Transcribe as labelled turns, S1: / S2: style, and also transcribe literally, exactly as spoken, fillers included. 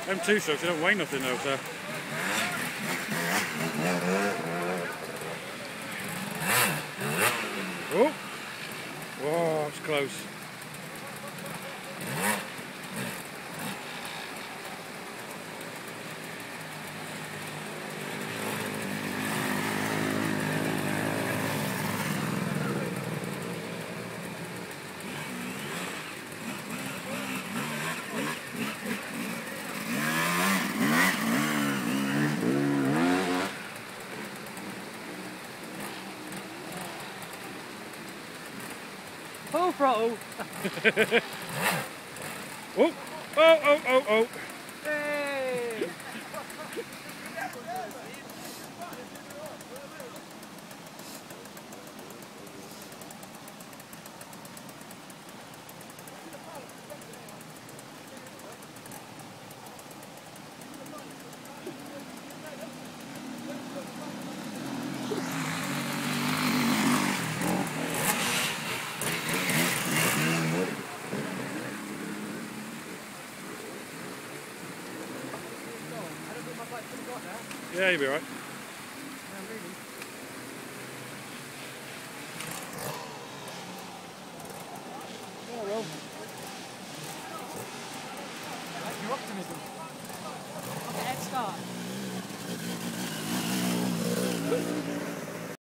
S1: M two strokes, they don't weigh nothing though, so. Oh! Whoa, it's close.
S2: Full throttle!
S1: Oh! Oh, oh, oh, oh!
S2: Hey!
S1: Yeah, you'll be alright.
S2: Yeah, really.